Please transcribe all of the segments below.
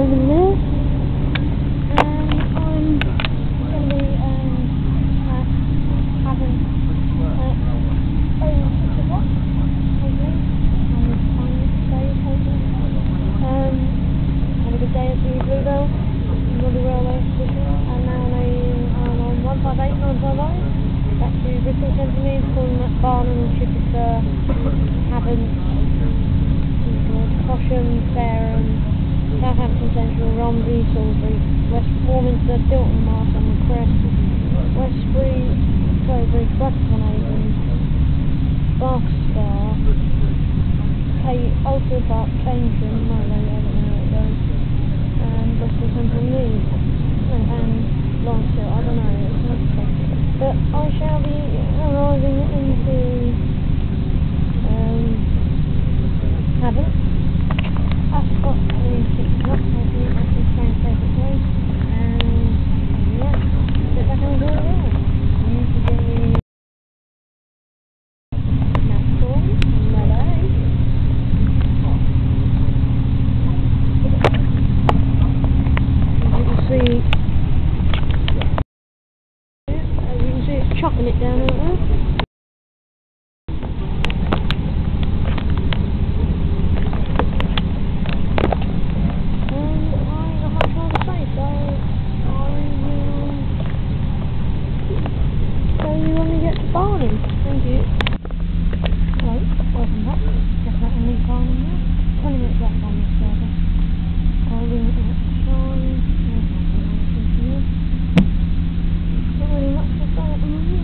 living there. I'm going to be at Havant at 6 o'clock, hopefully. On this time day, hopefully. Had a good day at the Bluebell, Roddy Railway Station, and now I'm on 158, 950. Back to Bristol Centre News, calling at Barnham, Chichester, Havant, Cosham, Fareham, Southampton Central, Romsey, Salisbury, West Warminster, Tilton, Marston, Crest, Westbury, Trowbridge, Bradford-on-Avon, Berkshire, Oldfield Park, Keynsham, I don't know where it goes, and Bristol Central News, and Lawrence, I don't know, it's not specific. But I shall be arriving into Havant. I've got the 6 o'clock, hopefully that's his friend's favourite place, and yeah, sit back and enjoy the ride. Usually natural, melee. As you can see, it's chopping it down over there. Barnham, thank you. Hello, welcome back. Just let me leave Barnham now. 20 minutes left on this service. I'll leave it at shine. Not really much to say at the moment.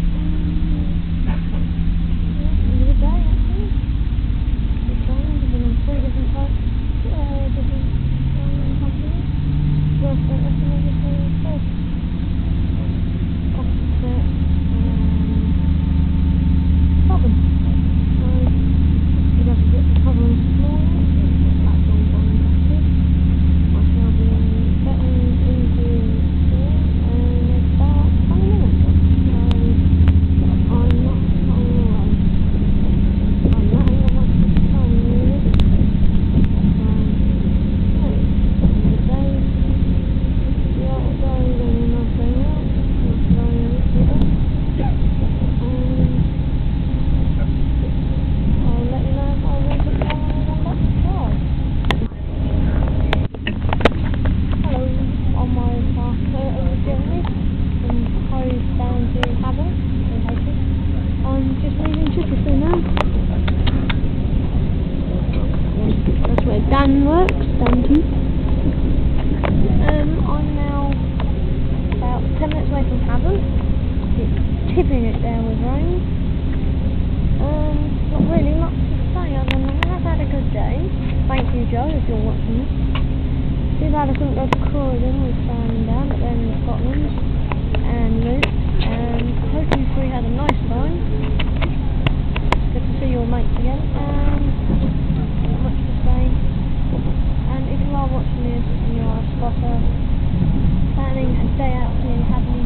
It was a day actually. Good trains, I've been on 3 different types, different companies. Worth it, estimated for first. Dan works, Dan too. I'm now about 10 minutes away from Havant. It's tipping it down with rain. Not really much to say other than that. I've had a good day. Thank you, Joe, if you're watching this. Too bad I couldn't go to Croydon with Sam down, but they're in Scotland. And Luke. Hope you three had a nice time. Good to see your mates again. Not much to say. And if you are watching this and you are a spotter, planning a day out here, having